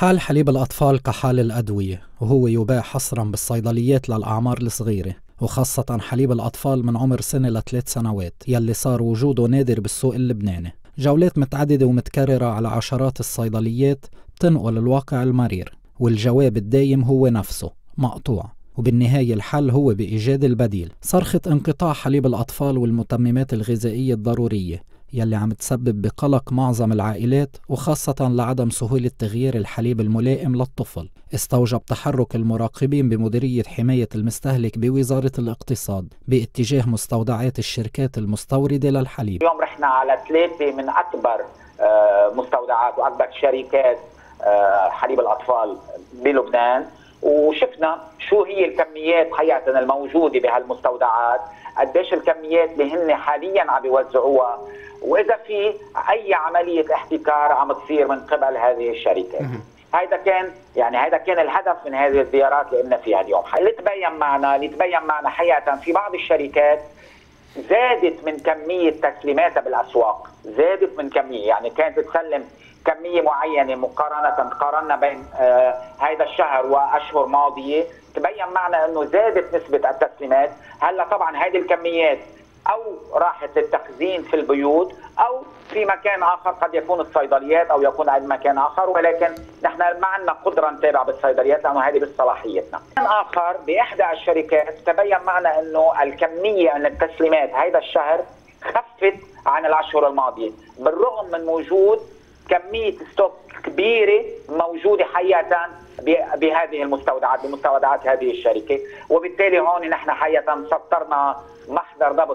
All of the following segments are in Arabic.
حال حليب الأطفال كحال الأدوية، وهو يباع حصرا بالصيدليات للأعمار الصغيرة، وخاصة حليب الأطفال من عمر سنة ل3 سنوات يلي صار وجوده نادر بالسوق اللبناني. جولات متعددة ومتكررة على عشرات الصيدليات بتنقل الواقع المرير، والجواب الدايم هو نفسه: مقطوع. وبالنهاية الحل هو بإيجاد البديل. صرخة انقطاع حليب الأطفال والمتممات الغذائية الضرورية يلي عم تسبب بقلق معظم العائلات، وخاصة لعدم سهولة تغيير الحليب الملائم للطفل، استوجب تحرك المراقبين بمديرية حماية المستهلك بوزارة الاقتصاد باتجاه مستودعات الشركات المستوردة للحليب. اليوم رحنا على 3 من أكبر مستودعات وأكبر شركات حليب الأطفال بلبنان، وشفنا شو هي الكميات حقيقة الموجودة بهالمستودعات، قديش الكميات اللي هن حاليا عم بيوزعوها، وإذا في أي عملية احتكار عم تصير من قبل هذه الشركات. هذا كان الهدف من هذه الزيارات اللي قمنا فيها اليوم. اللي تبين معنا حقيقة في بعض الشركات زادت من كمية تسليماتها بالأسواق، زادت من كمية، يعني كانت تسلم كمية معينة قارنا بين هذا الشهر وأشهر ماضية، تبين معنا أنه زادت نسبة التسليمات. هلا طبعا هذه الكميات أو راحت للتخزين في البيوت أو في مكان آخر، قد يكون الصيدليات أو يكون أي مكان آخر، ولكن نحن ما عندنا قدرة نتابع بالصيدليات لأنه هذه بصلاحيتنا. مكان آخر بإحدى الشركات تبين معنا أنه الكمية من التسليمات هذا الشهر خفت عن الأشهر الماضية، بالرغم من وجود كمية ستوك كبيرة موجودة حقيقة بهذه المستودعات، بمستودعات هذه الشركة. وبالتالي هون نحن حقيقة سطرنا محضر ضبط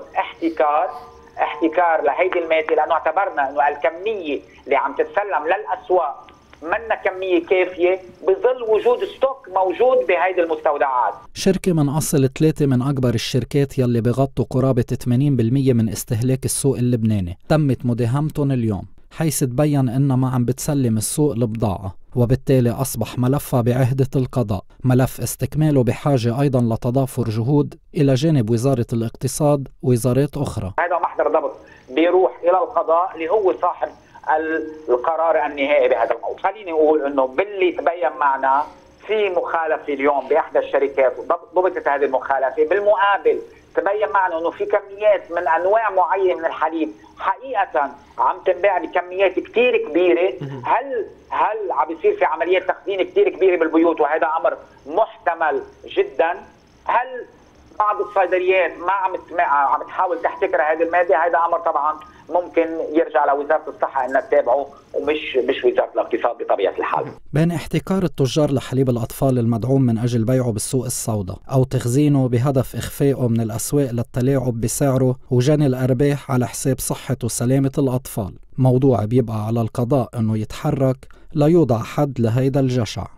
احتكار لهيدي المادة، لأنه اعتبرنا أنه الكمية اللي عم تتسلم للأسواق منا كمية كافية بظل وجود ستوك موجود بهيدي المستودعات. شركة من أصل 3 من أكبر الشركات يلي بغطوا قرابة 80% من استهلاك السوق اللبناني تمت مداهمتهم اليوم، حيث تبين إنها ما عم بتسلم السوق البضاعة، وبالتالي أصبح ملفها بعهدة القضاء، ملف استكماله بحاجة أيضا لتضافر جهود إلى جانب وزارة الاقتصاد ووزارات أخرى. هذا محضر ضبط بيروح إلى القضاء اللي هو صاحب القرار النهائي بهذا الموضوع. خليني أقول إنه باللي تبين معنا في مخالفة اليوم بإحدى الشركات ضبطت هذه المخالفة، بالمقابل تبين معنا انه في كميات من انواع معينه من الحليب حقيقه عم تنباع بكميات كثير كبيره. هل عم بيصير في عمليات تخزين كثير كبيره بالبيوت، وهذا امر محتمل جدا. هل بعض الصيدليات ما عم تحاول تحتكر هذه الماده؟ هذا امر طبعا ممكن يرجع لوزاره الصحه انها تتابعه، ومش وزاره الاقتصاد بطبيعه الحال. بين احتكار التجار لحليب الاطفال المدعوم من اجل بيعه بالسوق السوداء او تخزينه بهدف اخفائه من الاسواق للتلاعب بسعره وجني الارباح على حساب صحه وسلامه الاطفال، موضوع بيبقى على القضاء انه يتحرك ليوضع حد لهيدا الجشع.